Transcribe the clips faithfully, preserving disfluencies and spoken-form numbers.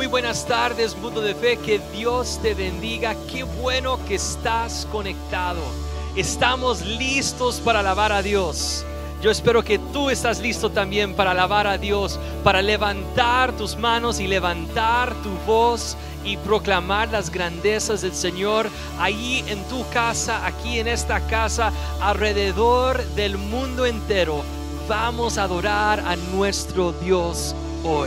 Muy buenas tardes, mundo de fe, que Dios te bendiga. Qué bueno que estás conectado. Estamos listos para alabar a Dios. Yo espero que tú estás listo también para alabar a Dios, para levantar tus manos y levantar tu voz y proclamar las grandezas del Señor ahí en tu casa, aquí en esta casa, alrededor del mundo entero. Vamos a adorar a nuestro Dios hoy.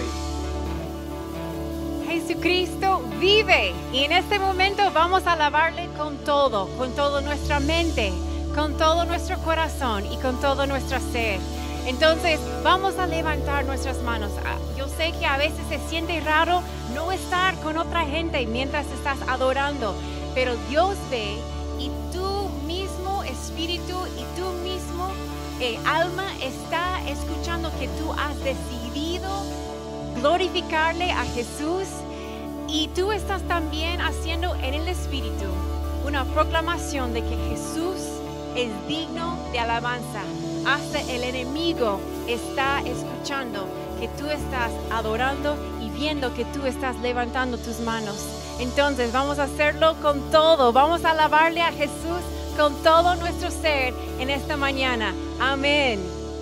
Jesucristo vive y en este momento vamos a alabarle con todo, con toda nuestra mente, con todo nuestro corazón y con todo nuestro ser. Entonces vamos a levantar nuestras manos. Yo sé que a veces se siente raro no estar con otra gente mientras estás adorando, pero Dios ve y tú mismo espíritu y tú mismo eh, alma está escuchando que tú has decidido glorificarle a Jesús, y tú estás también haciendo en el espíritu una proclamación de que Jesús es digno de alabanza. Hasta el enemigo está escuchando que tú estás adorando y viendo que tú estás levantando tus manos. Entonces vamos a hacerlo con todo. Vamos a alabarle a Jesús con todo nuestro ser en esta mañana. Amén.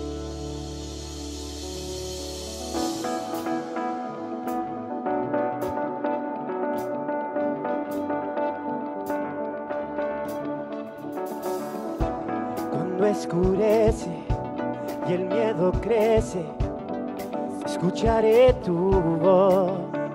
Cuando escurece y el miedo crece, escucharé tu voz.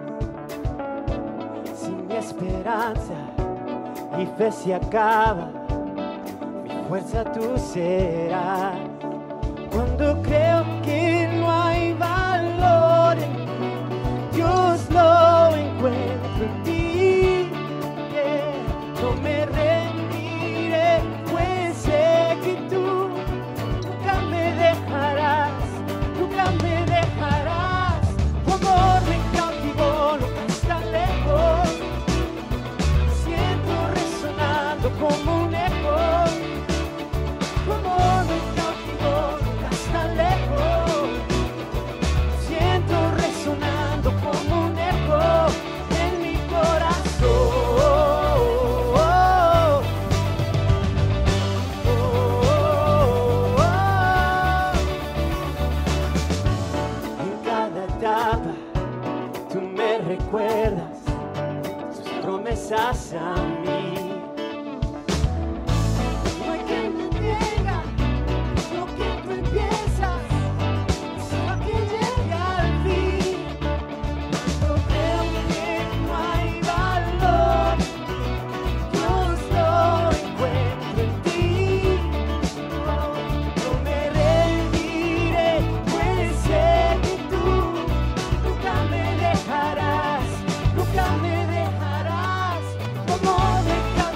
Si mi esperanza y fe se acaba, mi fuerza tú serás. Cuando creo que no hay valor en mí, Dios lo encuentro en ti. Yeah. No me rendiré, pues sé que tú nunca me dejarás, nunca me dejarás. Tu amor me cautivó, nunca está lejos. Siento resonando como un eco. Tu amor me cautivó, nunca está lejos. Siento resonando como un eco en mi corazón. En cada etapa tú me recuerdas tus promesas a mí. No hay quien detenga lo que tú empiezas, sino que llegue al fin. Cuando creo que no hay valor, Dios lo encuentro en ti. No me rendiré, pues sé que tú nunca me dejarás, nunca me dejarás. Tu amor me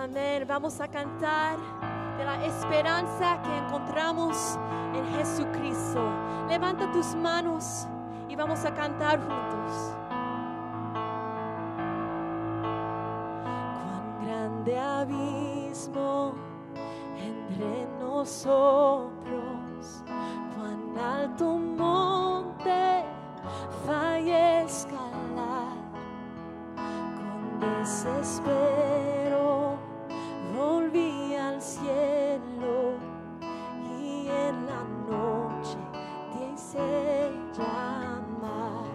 Amén. Vamos a cantar de la esperanza que encontramos en Jesucristo. Levanta tus manos y vamos a cantar juntos. Cuán grande abismo entre nosotros, cuán alto monte falla escalar. Con desespero volví al cielo y en la noche te hice llamar.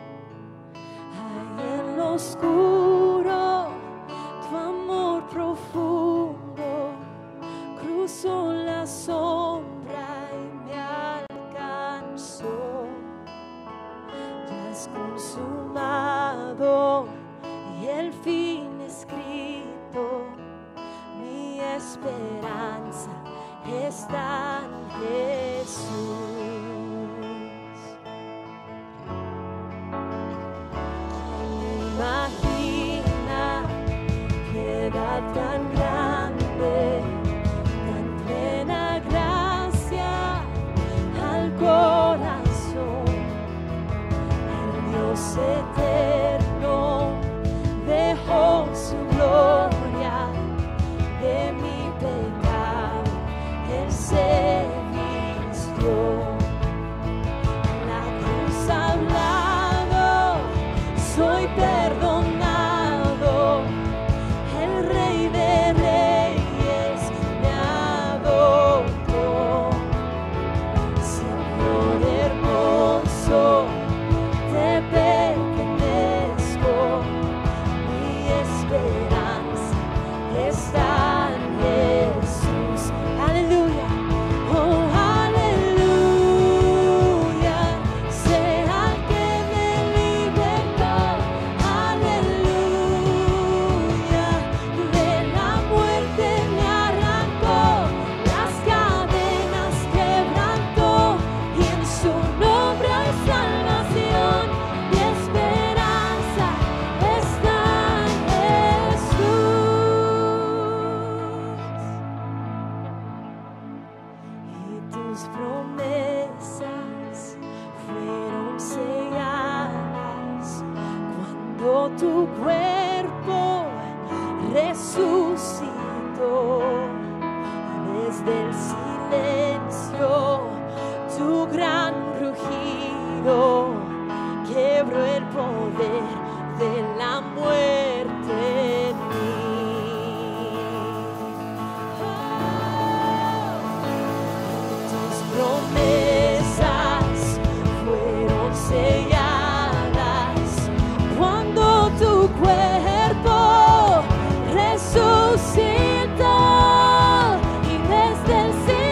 Ahí en lo oscuro tu amor profundo cruzó la sombra y me alcanzó. Ya es consumado y el fin escrito, mi esperanza está en Jesús. ¿Quién imagina que era tan grande, tan plena gracia al corazón? El Dios eterno dejó su gloria, de mi pecado Él se vistió. La cruz ha hablado, soy perdonado, el Rey de Reyes me adoptó. Señor hermoso, te pertenezco, mi esperanza está en Jesús. Aleluya, oh aleluya, sea el que me libertó. Aleluya, de la muerte me arrancó, las cadenas quebrantó, y en su nombre hay salvación. Mi esperanza está en Jesús. Y tus promesas fueron selladas cuando tu cuerpo resucitó. Desde el silencio tu gran rugido quebró el poder de la muerte en mí. Tus promesas fueron selladas cuando tu cuerpo resucitó, y desde el cielo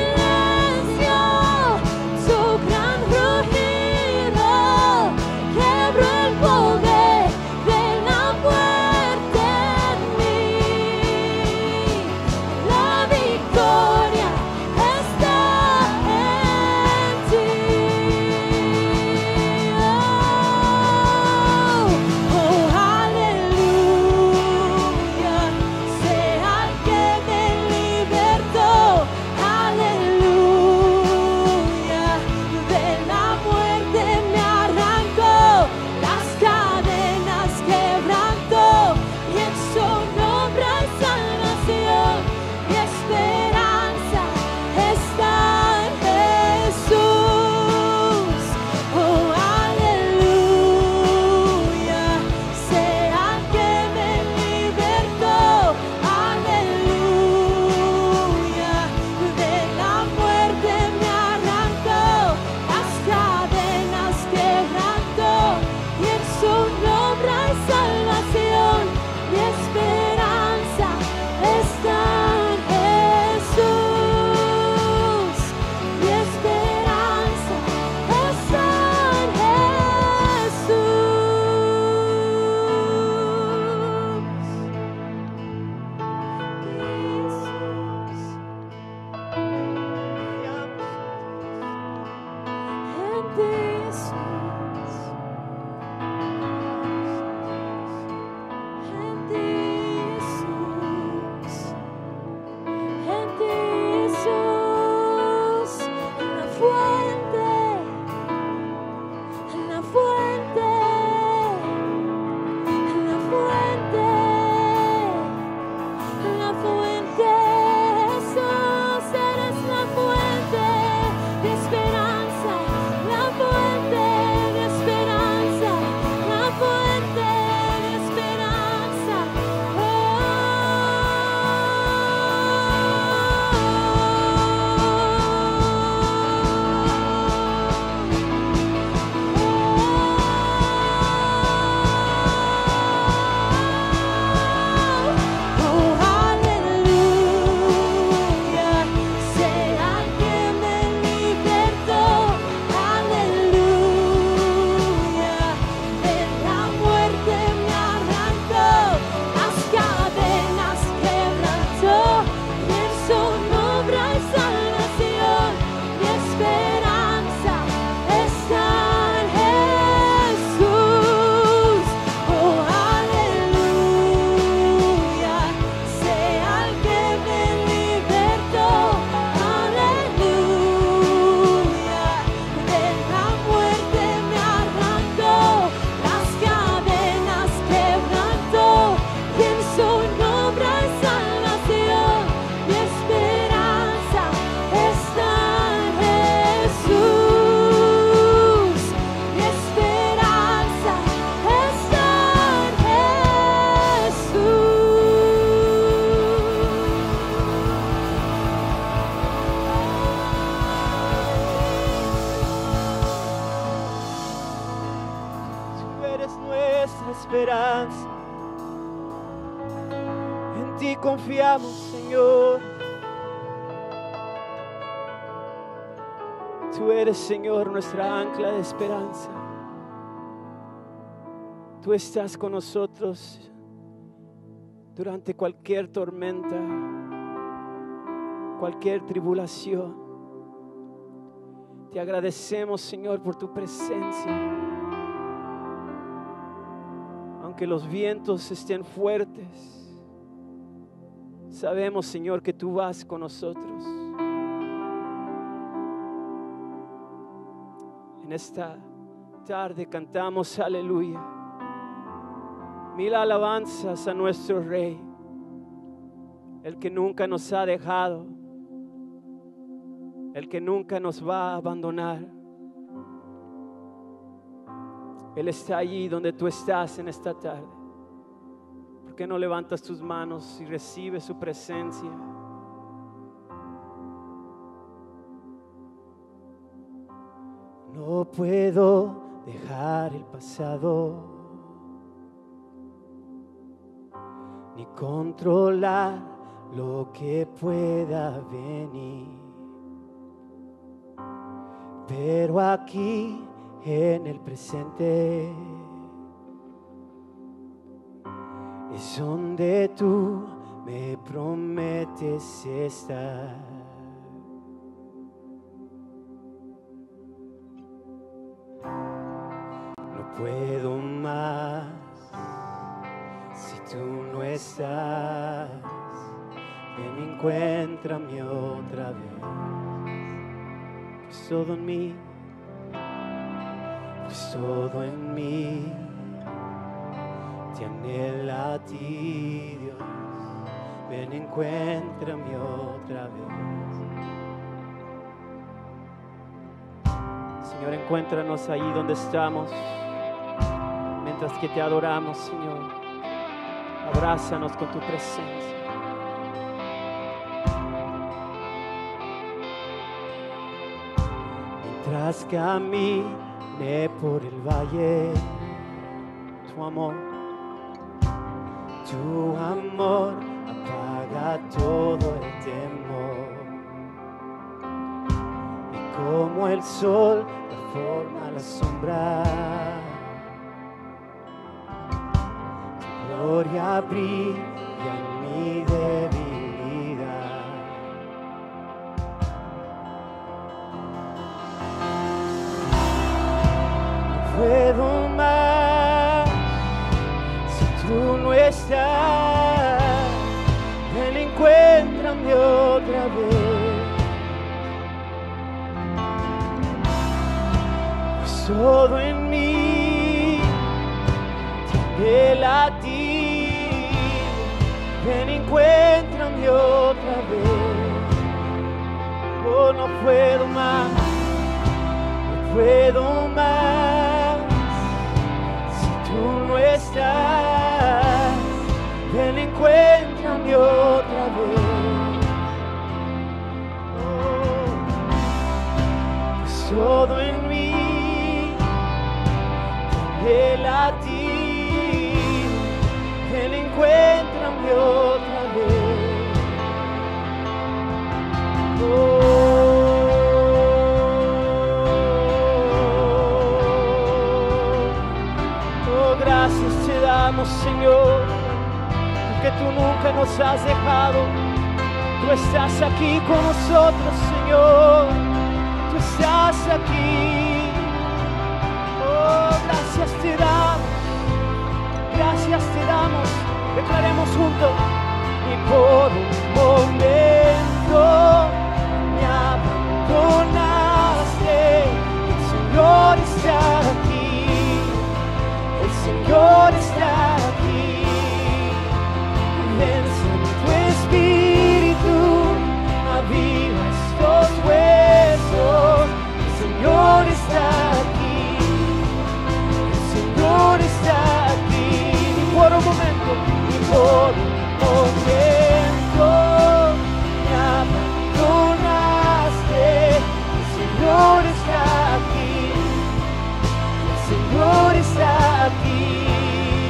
nuestra esperanza. En ti confiamos, Señor. Tú eres, Señor, nuestra ancla de esperanza. Tú estás con nosotros durante cualquier tormenta, cualquier tribulación. Te agradecemos, Señor, por tu presencia. Aunque los vientos estén fuertes, sabemos, Señor, que tú vas con nosotros. En esta tarde cantamos aleluya. Mil alabanzas a nuestro Rey, el que nunca nos ha dejado, el que nunca nos va a abandonar. Él está allí donde tú estás en esta tarde. ¿Por qué no levantas tus manos y recibes su presencia? No puedo dejar el pasado, ni controlar lo que pueda venir. Pero aquí en el presente es donde tú me prometes estar. No puedo más si tú no estás. Ven, encuéntrame otra vez. Pues todo en mí, pues todo en mí te anhela a ti, Dios. Ven, encuéntrame otra vez. Señor, encuéntranos ahí donde estamos, mientras que te adoramos, Señor. Abrázanos con tu presencia. Mientras camine por el valle, tu amor, tu amor apaga todo el temor. Y como el sol transforma la sombra, tu gloria brilla en mi debilidad. No puedo más si tú no estás. Ven, encuéntrame otra vez. Pues todo en mí te anhela a ti. Ven, encuéntrame otra vez. Oh, no puedo más, no puedo más si tú no estás. Ven, encuéntrame otra vez. Oh, pues todo en mí te anhela a ti. Ven, encuéntrame otra vez. Oh, oh, gracias te damos, Señor, porque tú nunca nos has dejado. Tú estás aquí con nosotros, Señor. Tú estás aquí. Oh, gracias te damos. Gracias te damos. Declaremos juntos. Y por un momento me abandonaste. El Señor está aquí. El Señor está aquí. Ven, Santo Espíritu, aviva estos huesos. El Señor está aquí. El Señor está aquí. Y por un momento, y por un momento me abandonaste. El Señor está aquí. El Señor está aquí.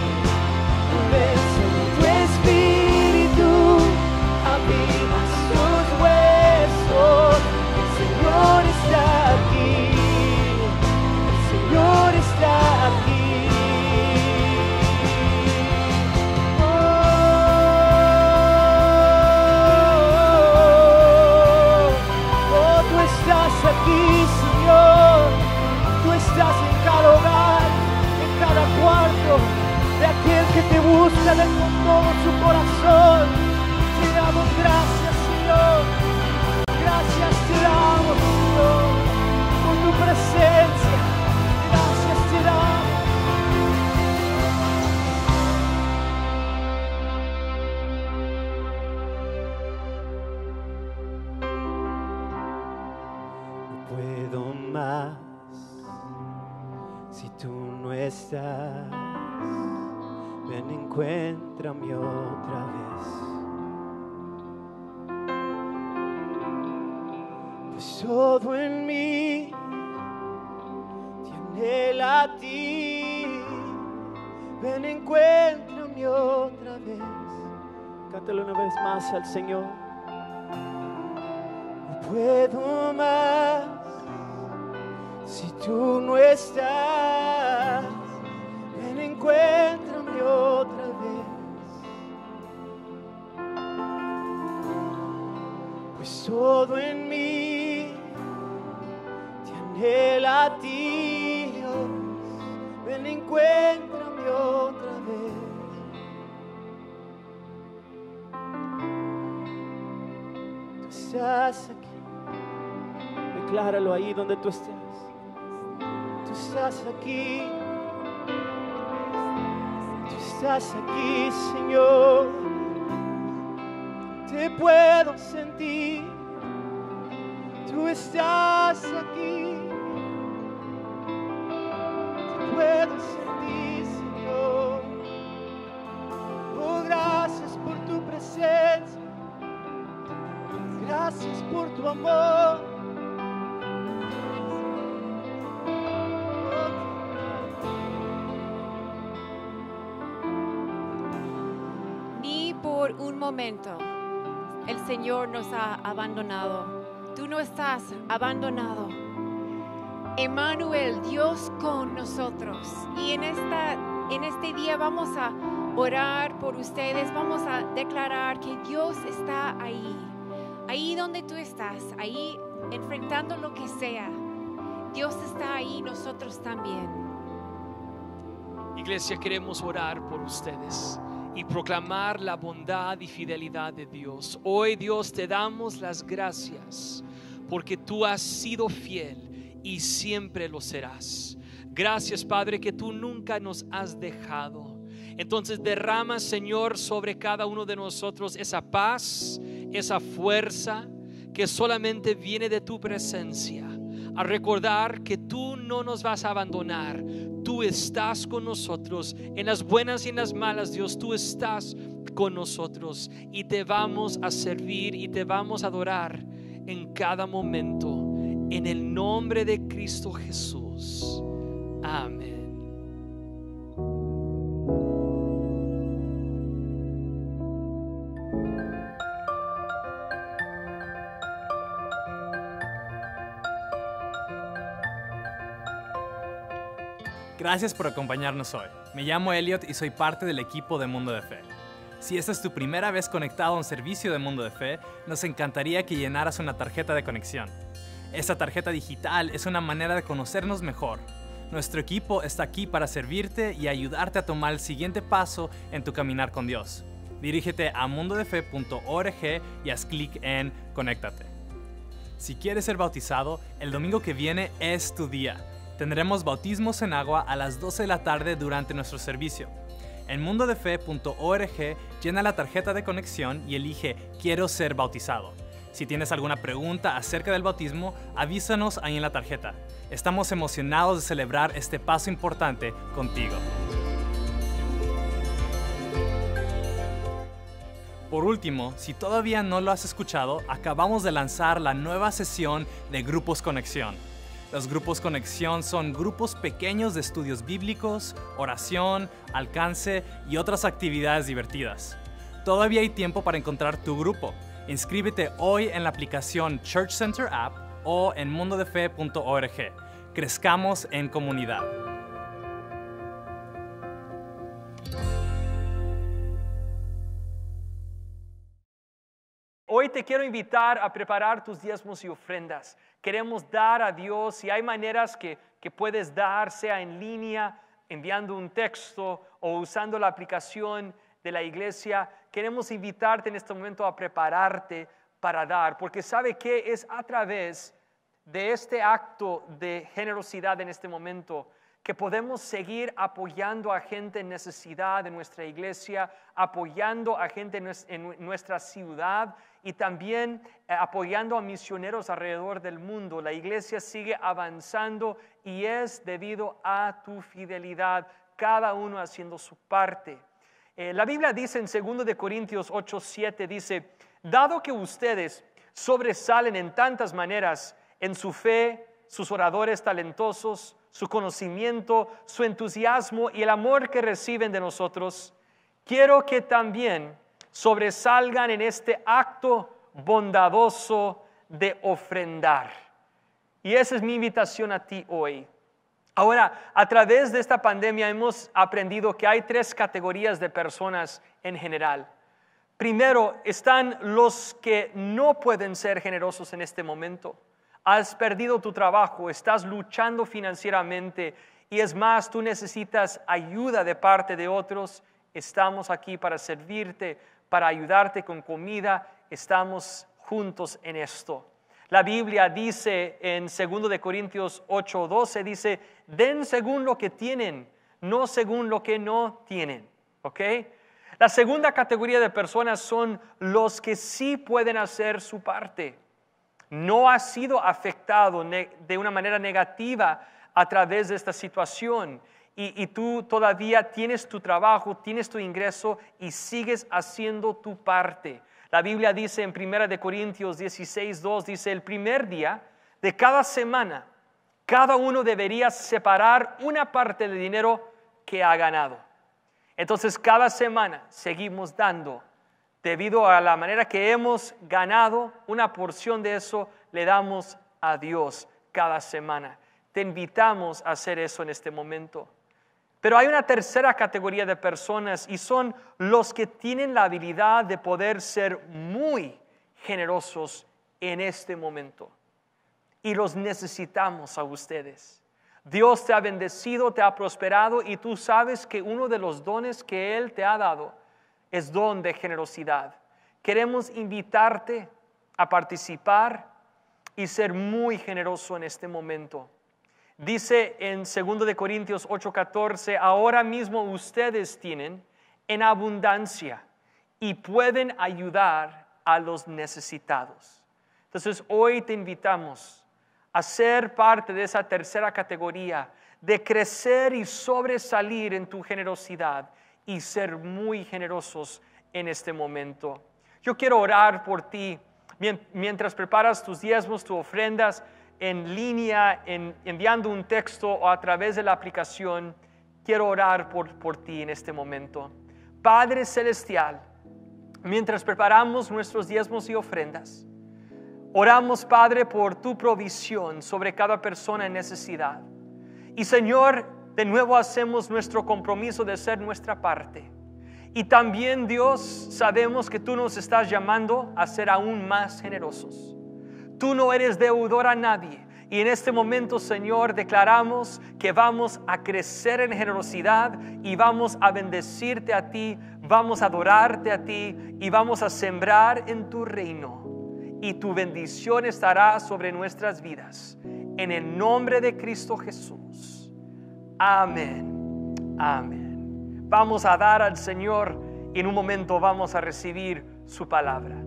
que te busca de con todo su corazón. Te damos gracias, Señor. Gracias te damos, Señor, por tu presencia. Gracias te damos. No puedo más si tú no estás. Ven, encuéntrame otra vez. Pues todo en mí te anhela a ti. Ven, encuéntrame otra vez. Cántalo una vez más al Señor. No puedo más si tú no estás. Ven, encuéntrame otra vez. Pues todo en mí te anhela a ti, Dios. Ven, encuéntrame otra vez. Tú estás aquí. Decláralo ahí donde tú estés. Tú estás aquí. Tú estás aquí, Señor. Te puedo sentir. Tú estás aquí. Te puedo sentir, Señor. Oh, gracias por tu presencia. Gracias por tu amor. Por un momento el Señor nos ha abandonado. Tú no estás abandonado. Emmanuel, Dios con nosotros. Y en, esta, en este día vamos a orar por ustedes. Vamos a declarar que Dios está ahí. Ahí donde tú estás. Ahí enfrentando lo que sea. Dios está ahí, nosotros también. Iglesia, queremos orar por ustedes y proclamar la bondad y fidelidad de Dios. Hoy, Dios, te damos las gracias porque tú has sido fiel y siempre lo serás. Gracias, Padre, que tú nunca nos has dejado. Entonces derrama, Señor, sobre cada uno de nosotros esa paz, esa fuerza que solamente viene de tu presencia. A recordar que tú no nos vas a abandonar. Tú estás con nosotros en las buenas y en las malas, Dios. Tú estás con nosotros y te vamos a servir y te vamos a adorar en cada momento. En el nombre de Cristo Jesús. Amén. Gracias por acompañarnos hoy. Me llamo Elliot y soy parte del equipo de Mundo de Fe. Si esta es tu primera vez conectado a un servicio de Mundo de Fe, nos encantaría que llenaras una tarjeta de conexión. Esta tarjeta digital es una manera de conocernos mejor. Nuestro equipo está aquí para servirte y ayudarte a tomar el siguiente paso en tu caminar con Dios. Dirígete a mundo de fe punto org y haz clic en Conéctate. Si quieres ser bautizado, el domingo que viene es tu día. Tendremos bautismos en agua a las doce de la tarde durante nuestro servicio. En mundo de fe punto org llena la tarjeta de conexión y elige Quiero ser bautizado. Si tienes alguna pregunta acerca del bautismo, avísanos ahí en la tarjeta. Estamos emocionados de celebrar este paso importante contigo. Por último, si todavía no lo has escuchado, acabamos de lanzar la nueva sesión de Grupos Conexión. Los grupos Conexión son grupos pequeños de estudios bíblicos, oración, alcance y otras actividades divertidas. Todavía hay tiempo para encontrar tu grupo. Inscríbete hoy en la aplicación Church Center App o en mundo de fe punto org. Crezcamos en comunidad. Hoy te quiero invitar a preparar tus diezmos y ofrendas. Queremos dar a Dios y hay maneras que, que puedes dar, sea en línea, enviando un texto o usando la aplicación de la iglesia, queremos invitarte en este momento a prepararte para dar, porque sabe que es a través de este acto de generosidad en este momento que podemos seguir apoyando a gente en necesidad en nuestra iglesia, apoyando a gente en nuestra ciudad y también eh, apoyando a misioneros alrededor del mundo. La iglesia sigue avanzando y es debido a tu fidelidad, cada uno haciendo su parte. Eh, la Biblia dice en segundo de Corintios ocho, siete, dice, dado que ustedes sobresalen en tantas maneras en su fe, sus oradores talentosos, su conocimiento, su entusiasmo y el amor que reciben de nosotros, quiero que también sobresalgan en este acto bondadoso de ofrendar. Y esa es mi invitación a ti hoy. Ahora, a través de esta pandemia hemos aprendido que hay tres categorías de personas en general. Primero, están los que no pueden ser generosos en este momento. Has perdido tu trabajo, estás luchando financieramente y es más, tú necesitas ayuda de parte de otros. Estamos aquí para servirte, para ayudarte con comida. Estamos juntos en esto. La Biblia dice en segundo de Corintios ocho, doce, dice, den según lo que tienen, no según lo que no tienen. ¿Ok? La segunda categoría de personas son los que sí pueden hacer su parte. No has sido afectado de una manera negativa a través de esta situación y, y tú todavía tienes tu trabajo, tienes tu ingreso y sigues haciendo tu parte. La Biblia dice en primera de Corintios dieciséis, dos, dice, el primer día de cada semana, cada uno debería separar una parte del dinero que ha ganado. Entonces, cada semana seguimos dando. Debido a la manera que hemos ganado, una porción de eso le damos a Dios cada semana. Te invitamos a hacer eso en este momento. Pero hay una tercera categoría de personas y son los que tienen la habilidad de poder ser muy generosos en este momento. Y los necesitamos a ustedes. Dios te ha bendecido, te ha prosperado y tú sabes que uno de los dones que Él te ha dado es don de generosidad. Queremos invitarte a participar y ser muy generoso en este momento. Dice en segundo de Corintios ocho, catorce, ahora mismo ustedes tienen en abundancia y pueden ayudar a los necesitados. Entonces hoy te invitamos a ser parte de esa tercera categoría, de crecer y sobresalir en tu generosidad y ser muy generosos en este momento. Yo quiero orar por ti mientras preparas tus diezmos, tus ofrendas en línea, en, enviando un texto o a través de la aplicación. Quiero orar por, por ti en este momento. Padre Celestial, mientras preparamos nuestros diezmos y ofrendas, oramos, Padre, por tu provisión sobre cada persona en necesidad. Y Señor, de nuevo hacemos nuestro compromiso de ser nuestra parte. Y también, Dios, sabemos que tú nos estás llamando a ser aún más generosos. Tú no eres deudor a nadie. Y en este momento, Señor, declaramos que vamos a crecer en generosidad y vamos a bendecirte a ti, vamos a adorarte a ti y vamos a sembrar en tu reino. Y tu bendición estará sobre nuestras vidas. En el nombre de Cristo Jesús. Amén. Amén. Vamos a dar al Señor y en un momento vamos a recibir su palabra.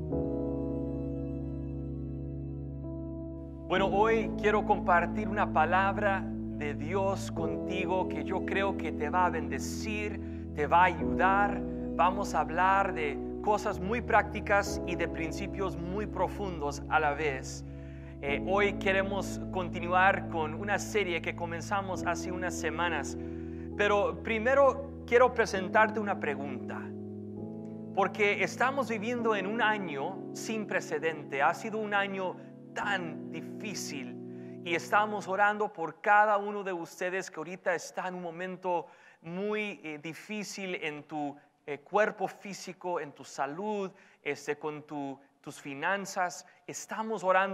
Bueno, hoy quiero compartir una palabra de Dios contigo que yo creo que te va a bendecir, te va a ayudar. Vamos a hablar de cosas muy prácticas y de principios muy profundos a la vez. Eh, hoy queremos continuar con una serie que comenzamos hace unas semanas, pero primero quiero presentarte una pregunta, porque estamos viviendo en un año sin precedente. Ha sido un año tan difícil y estamos orando por cada uno de ustedes que ahorita está en un momento muy eh, difícil en tu eh, cuerpo físico, en tu salud, este, con tu, tus finanzas. Estamos orando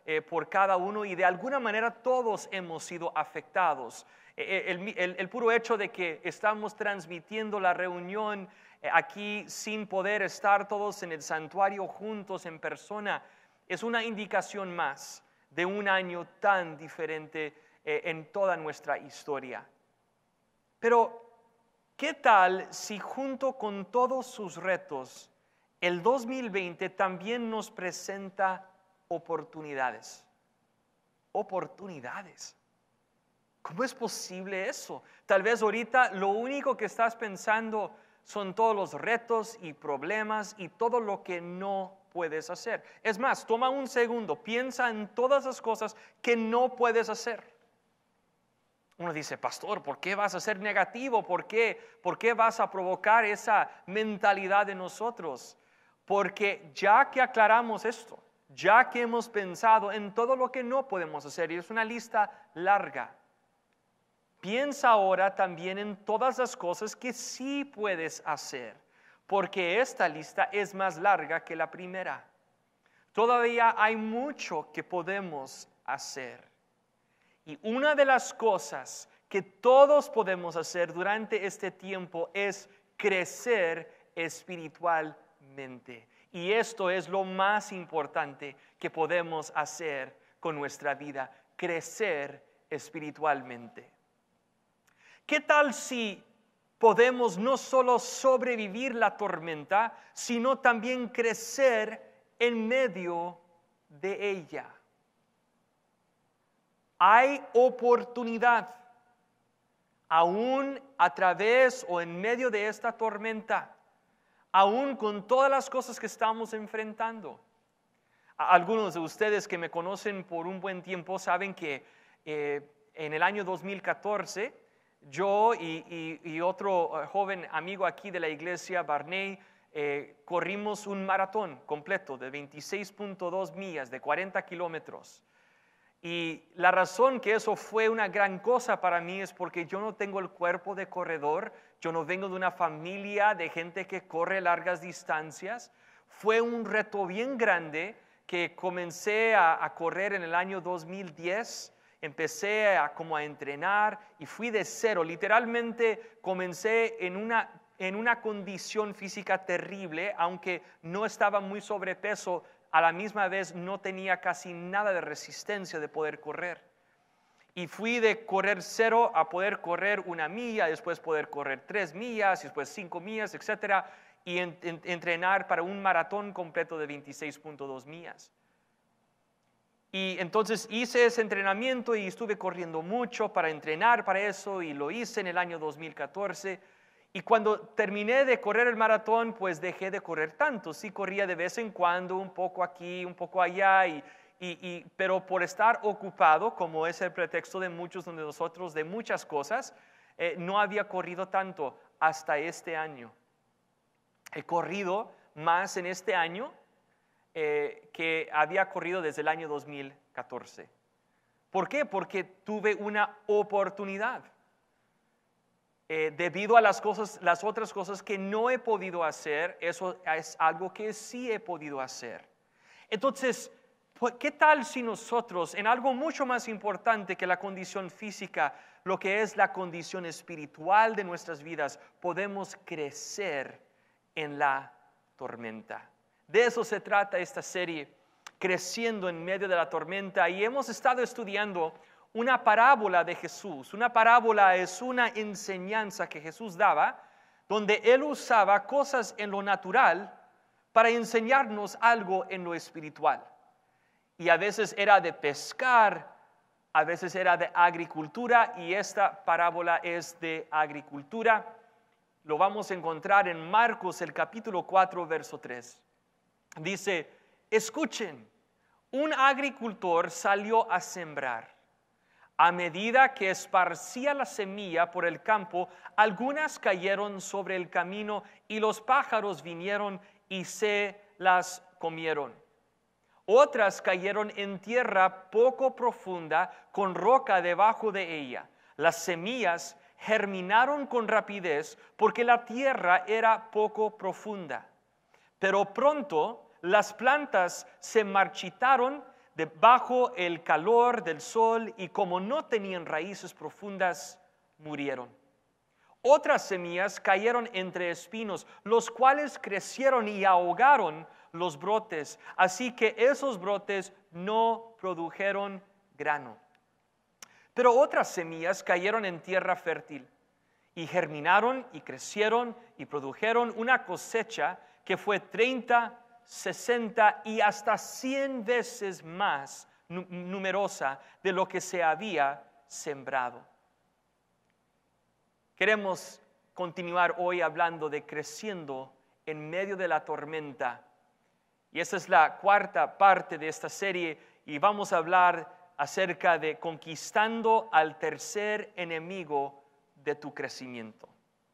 eh, por cada uno y de alguna manera todos hemos sido afectados. Eh, el, el, el puro hecho de que estamos transmitiendo la reunión eh, aquí sin poder estar todos en el santuario juntos en persona es una indicación más de un año tan diferente eh, en toda nuestra historia. Pero, ¿qué tal si junto con todos sus retos, el dos mil veinte también nos presenta oportunidades? Oportunidades. ¿Cómo es posible eso? Tal vez ahorita lo único que estás pensando son todos los retos y problemas y todo lo que no puedes hacer. Es más, toma un segundo, piensa en todas las cosas que no puedes hacer. Uno dice, pastor, ¿por qué vas a ser negativo? ¿Por qué? ¿Por qué vas a provocar esa mentalidad de nosotros? Porque ya que aclaramos esto, ya que hemos pensado en todo lo que no podemos hacer, y es una lista larga, piensa ahora también en todas las cosas que sí puedes hacer, porque esta lista es más larga que la primera. Todavía hay mucho que podemos hacer. Y una de las cosas que todos podemos hacer durante este tiempo es crecer espiritualmente. Y esto es lo más importante que podemos hacer con nuestra vida, crecer espiritualmente. ¿Qué tal si podemos no solo sobrevivir la tormenta, sino también crecer en medio de ella? Hay oportunidad, aún a través o en medio de esta tormenta, aún con todas las cosas que estamos enfrentando. Algunos de ustedes que me conocen por un buen tiempo saben que eh, en el año dos mil catorce, yo y, y, y otro joven amigo aquí de la iglesia, Barney, eh, corrimos un maratón completo de veintiséis punto dos millas, de cuarenta kilómetros. Y la razón que eso fue una gran cosa para mí es porque yo no tengo el cuerpo de corredor, yo no vengo de una familia de gente que corre largas distancias. Fue un reto bien grande que comencé a, a correr en el año dos mil diez, empecé a, como a entrenar y fui de cero. Literalmente comencé en una, en una condición física terrible, aunque no estaba muy sobrepeso. A la misma vez no tenía casi nada de resistencia de poder correr. Y fui de correr cero a poder correr una milla, después poder correr tres millas, después cinco millas, etcétera, y en, en, entrenar para un maratón completo de veintiséis punto dos millas. Y entonces hice ese entrenamiento y estuve corriendo mucho para entrenar para eso y lo hice en el año dos mil catorce. Y cuando terminé de correr el maratón, pues dejé de correr tanto. Sí corría de vez en cuando, un poco aquí, un poco allá, y, y, y, pero por estar ocupado, como es el pretexto de muchos de nosotros, de muchas cosas, eh, no había corrido tanto hasta este año. He corrido más en este año eh, que había corrido desde el año dos mil catorce. ¿Por qué? Porque tuve una oportunidad. Eh, debido a las cosas, las otras cosas que no he podido hacer, eso es algo que sí he podido hacer. Entonces, ¿qué tal si nosotros, en algo mucho más importante que la condición física, lo que es la condición espiritual de nuestras vidas, podemos crecer en la tormenta? De eso se trata esta serie, Creciendo en medio de la tormenta, y hemos estado estudiando una parábola de Jesús. Una parábola es una enseñanza que Jesús daba, donde Él usaba cosas en lo natural para enseñarnos algo en lo espiritual. Y a veces era de pescar, a veces era de agricultura, y esta parábola es de agricultura. Lo vamos a encontrar en Marcos, el capítulo cuatro, verso tres. Dice, escuchen, un agricultor salió a sembrar. A medida que esparcía la semilla por el campo, algunas cayeron sobre el camino y los pájaros vinieron y se las comieron. Otras cayeron en tierra poco profunda con roca debajo de ella. Las semillas germinaron con rapidez porque la tierra era poco profunda. Pero pronto las plantas se marchitaron debajo el calor del sol y como no tenían raíces profundas, murieron. Otras semillas cayeron entre espinos, los cuales crecieron y ahogaron los brotes, así que esos brotes no produjeron grano. Pero otras semillas cayeron en tierra fértil y germinaron y crecieron y produjeron una cosecha que fue treinta, sesenta y hasta cien veces más numerosa de lo que se había sembrado. Queremos continuar hoy hablando de creciendo en medio de la tormenta. Y esa es la cuarta parte de esta serie y vamos a hablar acerca de conquistando al tercer enemigo de tu crecimiento.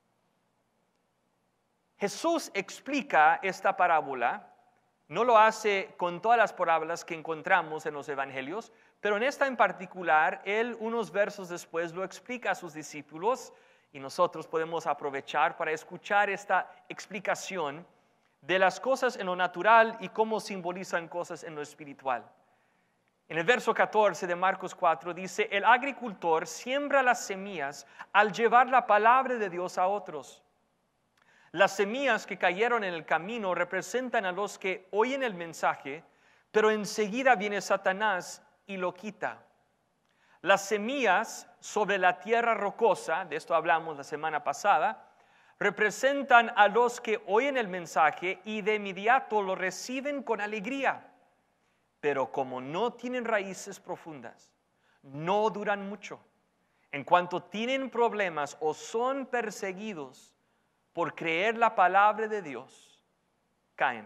Jesús explica esta parábola, no lo hace con todas las parábolas que encontramos en los evangelios, pero en esta en particular, él unos versos después lo explica a sus discípulos y nosotros podemos aprovechar para escuchar esta explicación de las cosas en lo natural y cómo simbolizan cosas en lo espiritual. En el verso catorce de Marcos cuatro dice, el agricultor siembra las semillas al llevar la palabra de Dios a otros. Las semillas que cayeron en el camino representan a los que oyen el mensaje, pero enseguida viene Satanás y lo quita. Las semillas sobre la tierra rocosa, de esto hablamos la semana pasada, representan a los que oyen el mensaje y de inmediato lo reciben con alegría. Pero como no tienen raíces profundas, no duran mucho. En cuanto tienen problemas o son perseguidos por creer la palabra de Dios, caen.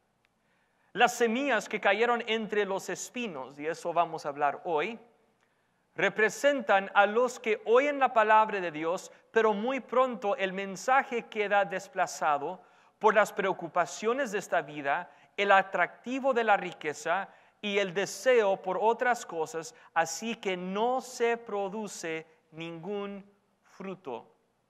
Las semillas que cayeron entre los espinos, y eso vamos a hablar hoy, representan a los que oyen la palabra de Dios, pero muy pronto el mensaje queda desplazado por las preocupaciones de esta vida, el atractivo de la riqueza y el deseo por otras cosas, así que no se produce ningún fruto.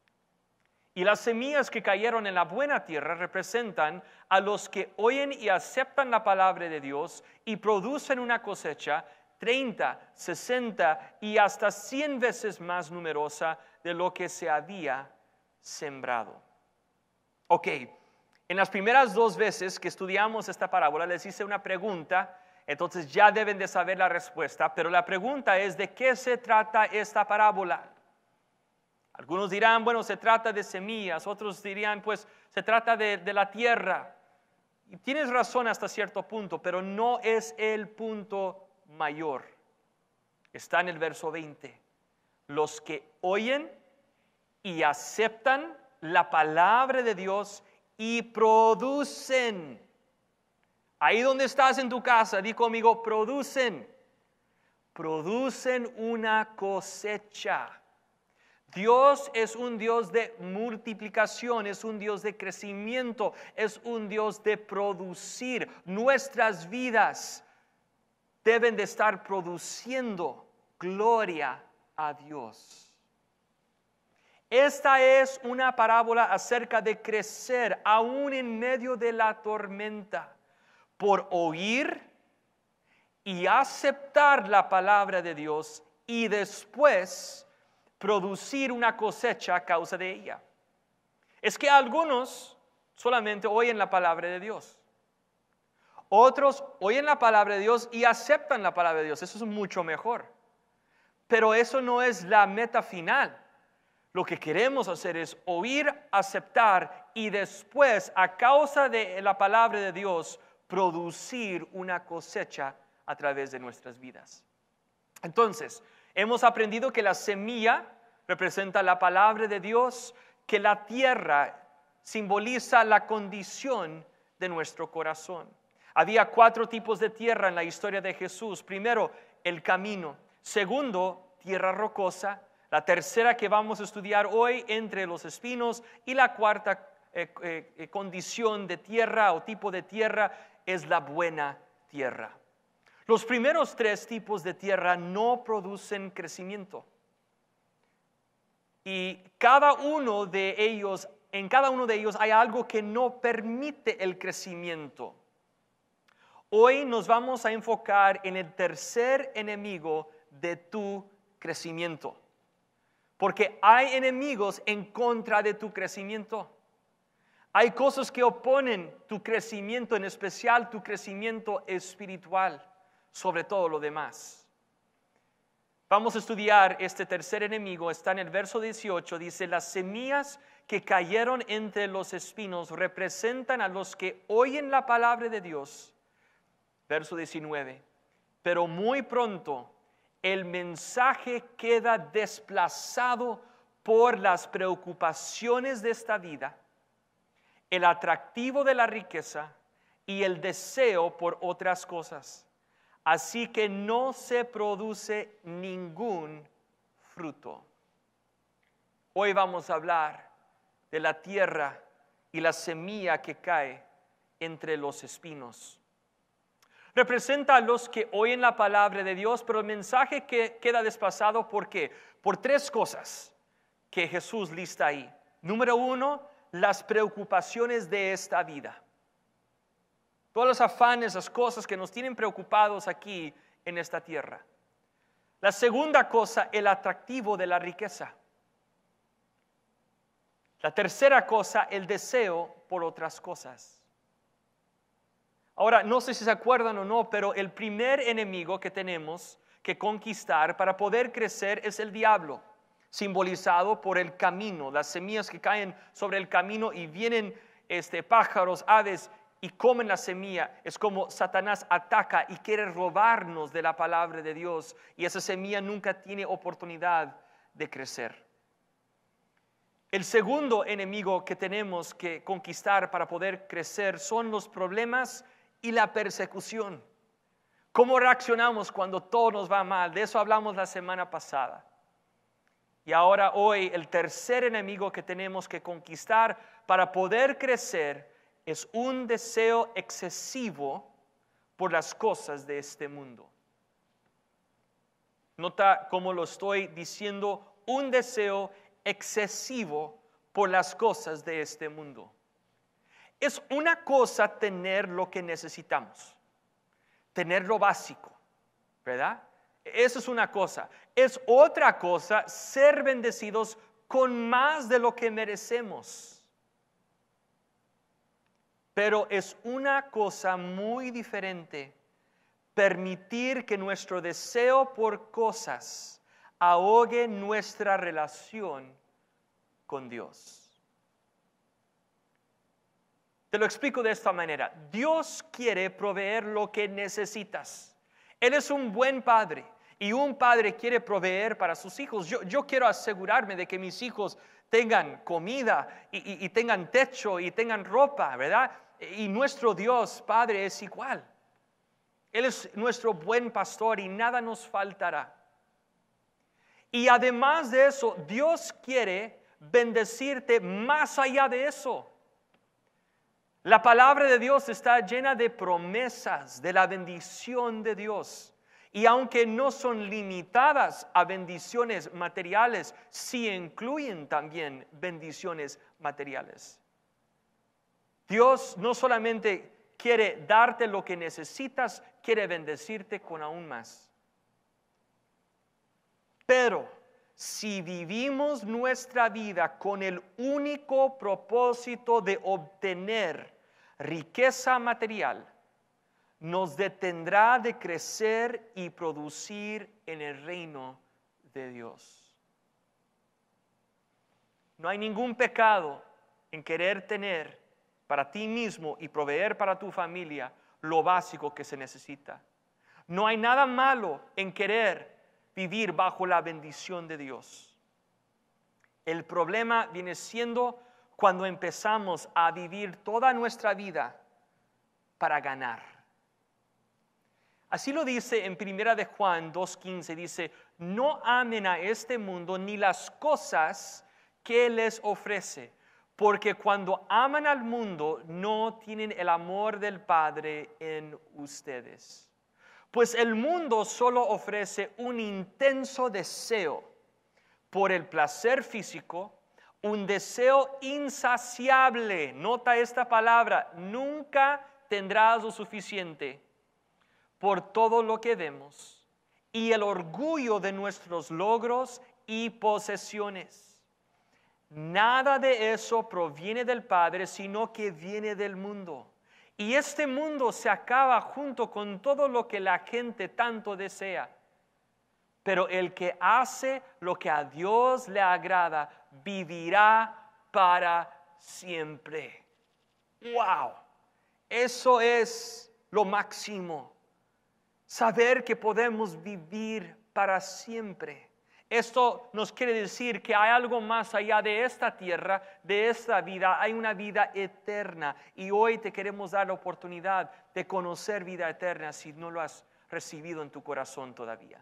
Y las semillas que cayeron en la buena tierra representan a los que oyen y aceptan la palabra de Dios y producen una cosecha treinta, sesenta y hasta cien veces más numerosa de lo que se había sembrado. Ok, en las primeras dos veces que estudiamos esta parábola les hice una pregunta, entonces ya deben de saber la respuesta, pero la pregunta es ¿de qué se trata esta parábola? Algunos dirán, bueno, se trata de semillas, otros dirían, pues se trata de, de la tierra. Y tienes razón hasta cierto punto, pero no es el punto mayor. Está en el verso veinte. Los que oyen y aceptan la palabra de Dios y producen. Ahí donde estás en tu casa, di conmigo, producen. Producen una cosecha. Dios es un Dios de multiplicación, es un Dios de crecimiento, es un Dios de producir. Nuestras vidas deben de estar produciendo gloria a Dios. Esta es una parábola acerca de crecer aún en medio de la tormenta, por oír y aceptar la palabra de Dios y después producir una cosecha a causa de ella. Es que algunos solamente oyen la palabra de Dios. Otros oyen la palabra de Dios y aceptan la palabra de Dios. Eso es mucho mejor. Pero eso no es la meta final. Lo que queremos hacer es oír, aceptar y después, a causa de la palabra de Dios, producir una cosecha a través de nuestras vidas. Entonces, hemos aprendido que la semilla representa la palabra de Dios, que la tierra simboliza la condición de nuestro corazón. Había cuatro tipos de tierra en la historia de Jesús. Primero, el camino. Segundo, tierra rocosa. La tercera que vamos a estudiar hoy, entre los espinos. Y la cuarta eh, eh, condición de tierra o tipo de tierra es la buena tierra. Los primeros tres tipos de tierra no producen crecimiento. Y cada uno de ellos, en cada uno de ellos hay algo que no permite el crecimiento. Hoy nos vamos a enfocar en el tercer enemigo de tu crecimiento. Porque hay enemigos en contra de tu crecimiento. Hay cosas que oponen tu crecimiento, en especial tu crecimiento espiritual, sobre todo lo demás. Vamos a estudiar este tercer enemigo. Está en el verso dieciocho. Dice, las semillas que cayeron entre los espinos representan a los que oyen la palabra de Dios. Verso diecinueve. Pero muy pronto el mensaje queda desplazado por las preocupaciones de esta vida, el atractivo de la riqueza y el deseo por otras cosas. Así que no se produce ningún fruto. Hoy vamos a hablar de la tierra y la semilla que cae entre los espinos. Representa a los que oyen la palabra de Dios, pero el mensaje que queda desplazado, ¿por qué? Por tres cosas que Jesús lista ahí. Número uno, las preocupaciones de esta vida. Todos los afanes, las cosas que nos tienen preocupados aquí en esta tierra. La segunda cosa, el atractivo de la riqueza. La tercera cosa, el deseo por otras cosas. Ahora, no sé si se acuerdan o no, pero el primer enemigo que tenemos que conquistar para poder crecer es el diablo, simbolizado por el camino, las semillas que caen sobre el camino y vienen este, pájaros, aves y comen la semilla. Es como Satanás ataca y quiere robarnos de la palabra de Dios, y esa semilla nunca tiene oportunidad de crecer. El segundo enemigo que tenemos que conquistar para poder crecer son los problemas y la persecución. ¿Cómo reaccionamos cuando todo nos va mal? De eso hablamos la semana pasada. Y ahora hoy el tercer enemigo que tenemos que conquistar para poder crecer es un deseo excesivo por las cosas de este mundo. Nota cómo lo estoy diciendo, un deseo excesivo por las cosas de este mundo. Es una cosa tener lo que necesitamos, tener lo básico, ¿verdad? Eso es una cosa. Es otra cosa ser bendecidos con más de lo que merecemos. Pero es una cosa muy diferente permitir que nuestro deseo por cosas ahogue nuestra relación con Dios. Te lo explico de esta manera. Dios quiere proveer lo que necesitas. Él es un buen padre y un padre quiere proveer para sus hijos. Yo, yo quiero asegurarme de que mis hijos tengan comida y, y, y tengan techo y tengan ropa, ¿verdad? Y nuestro Dios Padre es igual. Él es nuestro buen pastor y nada nos faltará. Y además de eso, Dios quiere bendecirte más allá de eso. La palabra de Dios está llena de promesas de la bendición de Dios. Y aunque no son limitadas a bendiciones materiales, sí incluyen también bendiciones materiales. Dios no solamente quiere darte lo que necesitas, quiere bendecirte con aún más. Pero si vivimos nuestra vida con el único propósito de obtener riqueza material, nos detendrá de crecer y producir en el reino de Dios. No hay ningún pecado en querer tener para ti mismo y proveer para tu familia lo básico que se necesita. No hay nada malo en querer vivir bajo la bendición de Dios. El problema viene siendo cuando empezamos a vivir toda nuestra vida para ganar. Así lo dice en Primera de Juan dos quince, dice, no amen a este mundo ni las cosas que les ofrece, porque cuando aman al mundo no tienen el amor del Padre en ustedes. Pues el mundo solo ofrece un intenso deseo por el placer físico, un deseo insaciable. Nota esta palabra, nunca tendrás lo suficiente. por todo lo que vemos y el orgullo de nuestros logros y posesiones. Nada de eso proviene del Padre, sino que viene del mundo. Y este mundo se acaba junto con todo lo que la gente tanto desea. Pero el que hace lo que a Dios le agrada, vivirá para siempre. ¡Wow! Eso es lo máximo. Saber que podemos vivir para siempre. Esto nos quiere decir que hay algo más allá de esta tierra, de esta vida. Hay una vida eterna. Y hoy te queremos dar la oportunidad de conocer vida eterna si no lo has recibido en tu corazón todavía.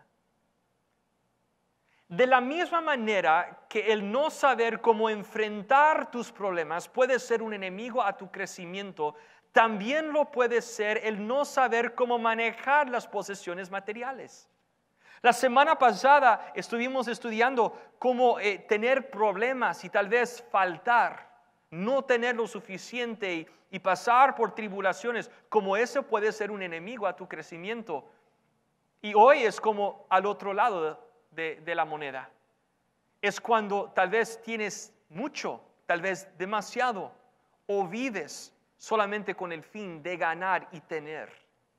De la misma manera que el no saber cómo enfrentar tus problemas puede ser un enemigo a tu crecimiento, también lo puede ser el no saber cómo manejar las posesiones materiales. La semana pasada estuvimos estudiando cómo eh, tener problemas y tal vez faltar, no tener lo suficiente y, y pasar por tribulaciones, como eso puede ser un enemigo a tu crecimiento. Y hoy es como al otro lado de, de la moneda. Es cuando tal vez tienes mucho, tal vez demasiado, o vives solamente con el fin de ganar y tener.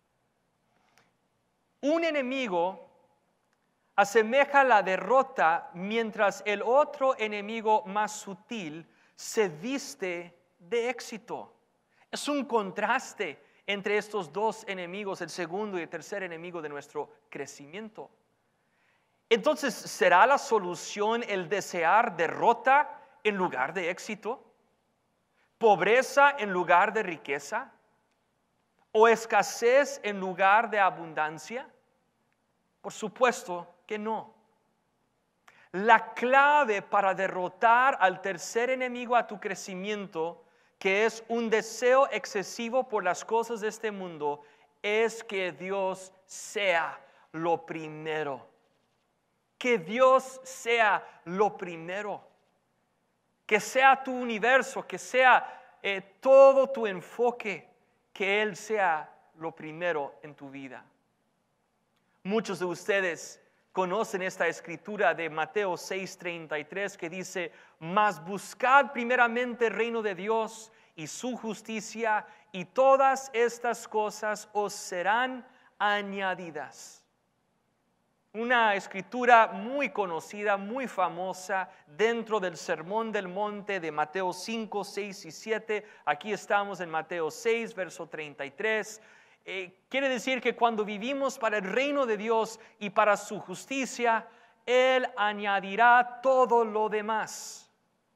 Un enemigo asemeja la derrota mientras el otro enemigo más sutil se viste de éxito. Es un contraste entre estos dos enemigos, el segundo y el tercer enemigo de nuestro crecimiento. Entonces, ¿será la solución el desear derrota en lugar de éxito? ¿Pobreza en lugar de riqueza? ¿O escasez en lugar de abundancia? Por supuesto que no. La clave para derrotar al tercer enemigo a tu crecimiento, que es un deseo excesivo por las cosas de este mundo, es que Dios sea lo primero. Que Dios sea lo primero. Que sea tu universo, que sea eh, todo tu enfoque, que Él sea lo primero en tu vida. Muchos de ustedes conocen esta escritura de Mateo seis treinta y tres que dice: mas buscad primeramente el reino de Dios y su justicia, y todas estas cosas os serán añadidas. Una escritura muy conocida, muy famosa dentro del Sermón del Monte de Mateo cinco, seis y siete. Aquí estamos en Mateo seis, verso treinta y tres. Eh, quiere decir que cuando vivimos para el reino de Dios y para su justicia, Él añadirá todo lo demás.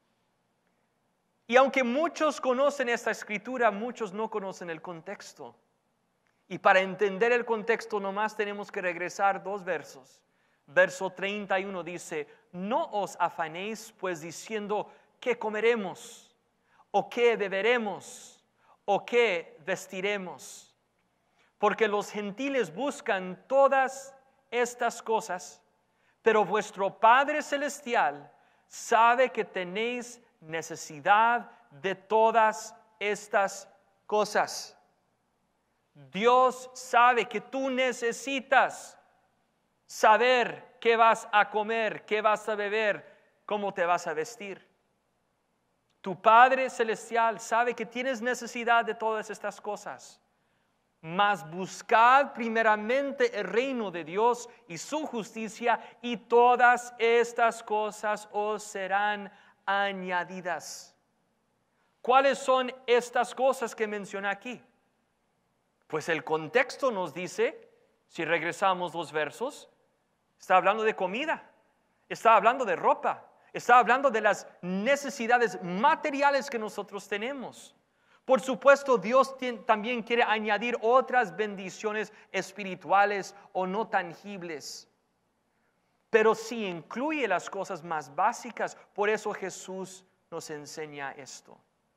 Y aunque muchos conocen esta escritura, muchos no conocen el contexto. Y para entender el contexto nomás tenemos que regresar dos versos. Verso treinta y uno dice: no os afanéis pues diciendo qué comeremos, o qué beberemos, o qué vestiremos. Porque los gentiles buscan todas estas cosas, pero vuestro Padre Celestial sabe que tenéis necesidad de todas estas cosas. Dios sabe que tú necesitas saber qué vas a comer, qué vas a beber, cómo te vas a vestir. Tu Padre Celestial sabe que tienes necesidad de todas estas cosas. Mas buscad primeramente el reino de Dios y su justicia, y todas estas cosas os serán añadidas. ¿Cuáles son estas cosas que menciona aquí? Pues el contexto nos dice, si regresamos dos versos, está hablando de comida, está hablando de ropa, está hablando de las necesidades materiales que nosotros tenemos. Por supuesto, Dios también quiere añadir otras bendiciones espirituales o no tangibles, pero sí incluye las cosas más básicas. Por eso Jesús nos enseña esto.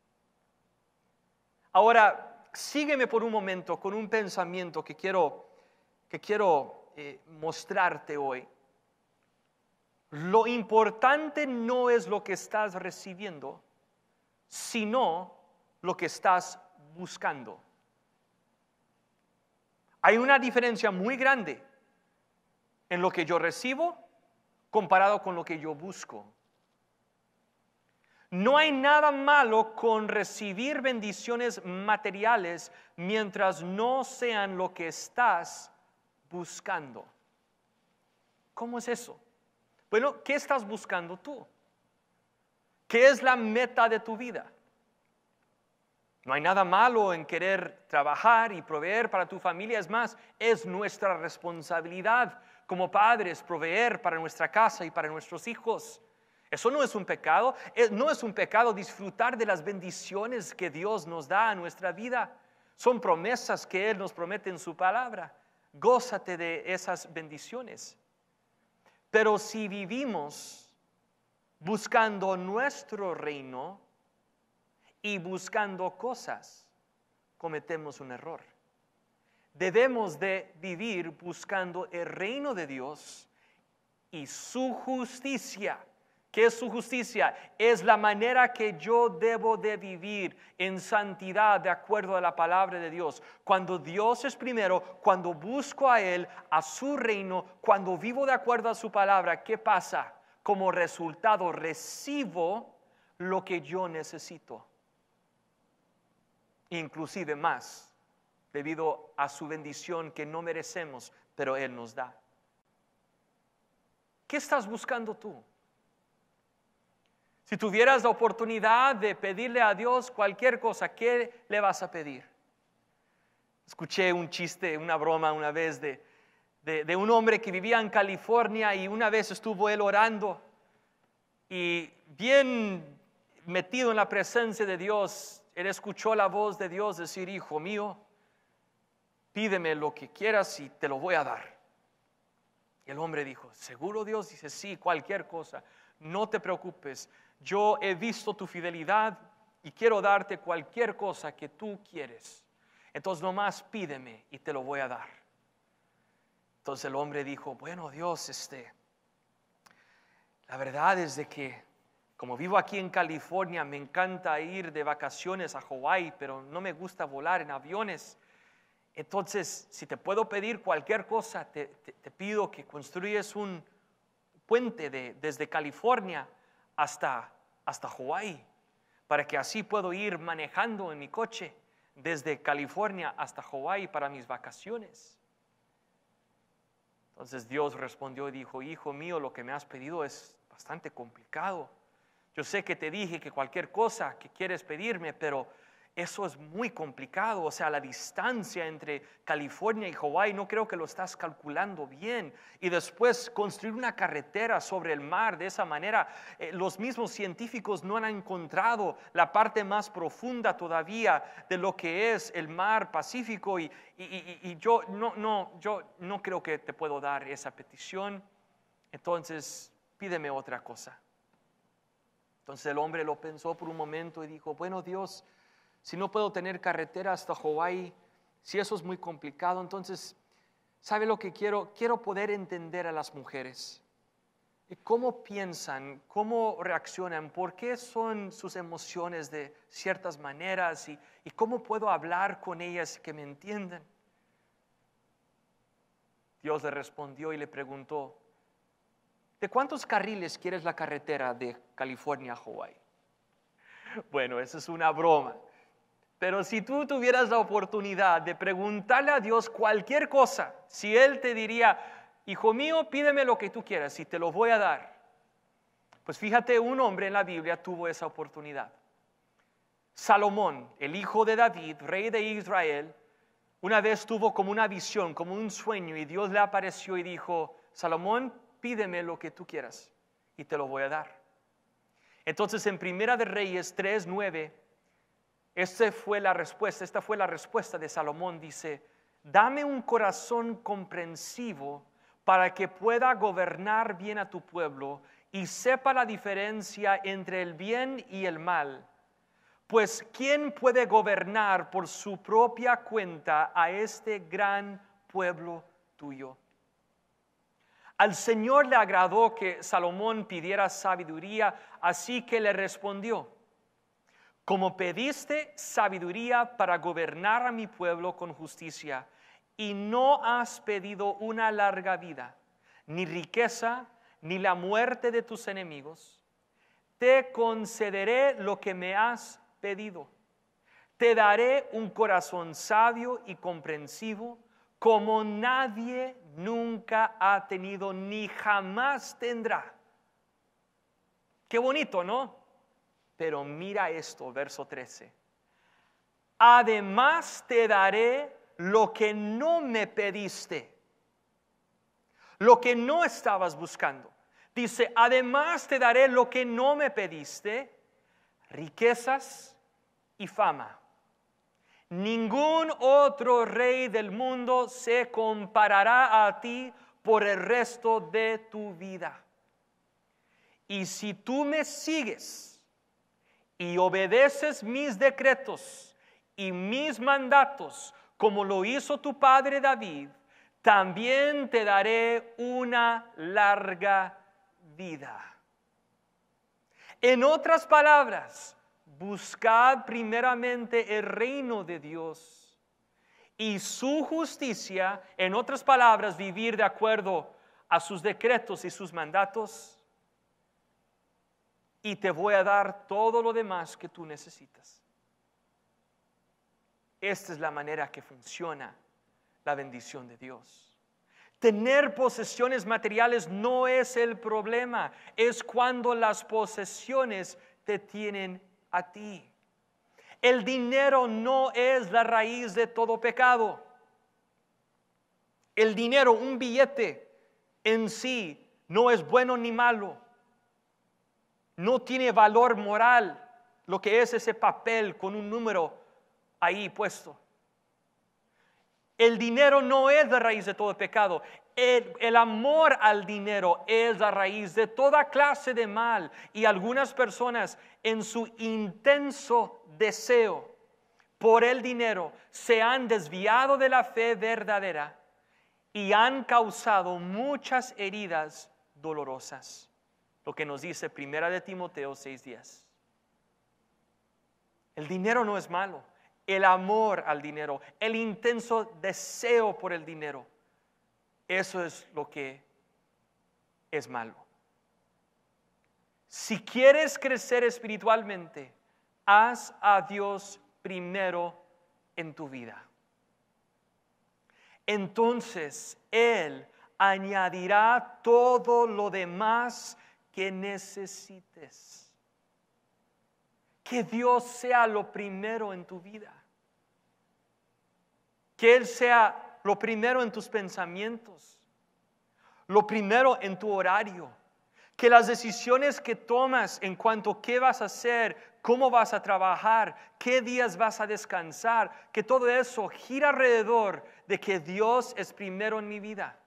Ahora, sígueme por un momento con un pensamiento que quiero, que quiero eh, mostrarte hoy. Lo importante no es lo que estás recibiendo, sino lo que estás buscando. Hay una diferencia muy grande en lo que yo recibo comparado con lo que yo busco. No hay nada malo con recibir bendiciones materiales mientras no sean lo que estás buscando. ¿Cómo es eso? Bueno, ¿qué estás buscando tú? ¿Qué es la meta de tu vida? No hay nada malo en querer trabajar y proveer para tu familia. Es más, es nuestra responsabilidad como padres proveer para nuestra casa y para nuestros hijos. Eso no es un pecado. No es un pecado disfrutar de las bendiciones que Dios nos da a nuestra vida. Son promesas que Él nos promete en su palabra. Gózate de esas bendiciones. Pero si vivimos buscando nuestro reino y buscando cosas, cometemos un error. Debemos de vivir buscando el reino de Dios y su justicia. ¿Qué es su justicia? Es la manera que yo debo de vivir en santidad de acuerdo a la palabra de Dios. Cuando Dios es primero, cuando busco a Él, a su reino, cuando vivo de acuerdo a su palabra, ¿qué pasa? Como resultado recibo lo que yo necesito. Inclusive más, debido a su bendición que no merecemos, pero Él nos da. ¿Qué estás buscando tú? Si tuvieras la oportunidad de pedirle a Dios cualquier cosa, ¿qué le vas a pedir? Escuché un chiste, una broma una vez de, de, de un hombre que vivía en California y una vez estuvo él orando y bien metido en la presencia de Dios, él escuchó la voz de Dios decir: hijo mío, pídeme lo que quieras y te lo voy a dar. Y el hombre dijo: ¿seguro, Dios? Dice: sí, cualquier cosa, no te preocupes, yo he visto tu fidelidad y quiero darte cualquier cosa que tú quieres. Entonces nomás pídeme y te lo voy a dar. Entonces el hombre dijo: bueno, Dios, este, la verdad es de que como vivo aquí en California, me encanta ir de vacaciones a Hawái, pero no me gusta volar en aviones. Entonces, si te puedo pedir cualquier cosa, te, te, te pido que construyes un puente de, desde California hasta, hasta Hawái, para que así puedo ir manejando en mi coche desde California hasta Hawái para mis vacaciones. Entonces Dios respondió y dijo: hijo mío, lo que me has pedido es bastante complicado. Yo sé que te dije que cualquier cosa que quieres pedirme, pero eso es muy complicado. O sea, la distancia entre California y Hawái no creo que lo estás calculando bien. Y después construir una carretera sobre el mar de esa manera, eh, los mismos científicos no han encontrado la parte más profunda todavía de lo que es el mar Pacífico. Y, y, y, y yo, no, no, yo no creo que te puedo dar esa petición. Entonces, pídeme otra cosa. Entonces el hombre lo pensó por un momento y dijo: bueno, Dios, si no puedo tener carretera hasta Hawái, si eso es muy complicado, entonces, ¿sabe lo que quiero? Quiero poder entender a las mujeres. ¿Y cómo piensan? ¿Cómo reaccionan? ¿Por qué son sus emociones de ciertas maneras? ¿Y, y cómo puedo hablar con ellas que me entiendan? Dios le respondió y le preguntó: ¿de cuántos carriles quieres la carretera de California a Hawái? Bueno, eso es una broma. Pero si tú tuvieras la oportunidad de preguntarle a Dios cualquier cosa, si Él te diría: hijo mío, pídeme lo que tú quieras y te lo voy a dar. Pues fíjate, un hombre en la Biblia tuvo esa oportunidad. Salomón, el hijo de David, rey de Israel, una vez tuvo como una visión, como un sueño, y Dios le apareció y dijo: Salomón, pídeme lo que tú quieras y te lo voy a dar. Entonces en Primera de Reyes tres nueve, esta fue la respuesta, esta fue la respuesta de Salomón. Dice: dame un corazón comprensivo para que pueda gobernar bien a tu pueblo y sepa la diferencia entre el bien y el mal. Pues ¿quién puede gobernar por su propia cuenta a este gran pueblo tuyo? Al Señor le agradó que Salomón pidiera sabiduría, así que le respondió: como pediste sabiduría para gobernar a mi pueblo con justicia, y no has pedido una larga vida, ni riqueza, ni la muerte de tus enemigos, te concederé lo que me has pedido. Te daré un corazón sabio y comprensivo, como nadie nunca ha tenido ni jamás tendrá. Qué bonito, ¿no? Pero mira esto, verso trece. Además te daré lo que no me pediste, lo que no estabas buscando. Dice, además te daré lo que no me pediste, riquezas y fama. Ningún otro rey del mundo se comparará a ti por el resto de tu vida. Y si tú me sigues y obedeces mis decretos y mis mandatos, como lo hizo tu padre David, también te daré una larga vida. En otras palabras, buscad primeramente el reino de Dios y su justicia, en otras palabras, vivir de acuerdo a sus decretos y sus mandatos, y te voy a dar todo lo demás que tú necesitas. Esta es la manera que funciona la bendición de Dios. Tener posesiones materiales no es el problema, es cuando las posesiones te tienen a ti. El dinero no es la raíz de todo pecado. El dinero, un billete en sí, no es bueno ni malo. No tiene valor moral lo que es ese papel con un número ahí puesto. El dinero no es la raíz de todo pecado. El, el amor al dinero es la raíz de toda clase de mal. Y algunas personas en su intenso deseo por el dinero se han desviado de la fe verdadera y han causado muchas heridas dolorosas. Lo que nos dice Primera de Timoteo seis diez. El dinero no es malo. El amor al dinero, el intenso deseo por el dinero, eso es lo que es malo. Si quieres crecer espiritualmente, haz a Dios primero en tu vida. Entonces Él añadirá todo lo demás que necesites. Que Dios sea lo primero en tu vida. Que Él sea lo primero en tus pensamientos. Lo primero en tu horario. Que las decisiones que tomas en cuanto a qué vas a hacer, cómo vas a trabajar, qué días vas a descansar, que todo eso gira alrededor de que Dios es primero en mi vida.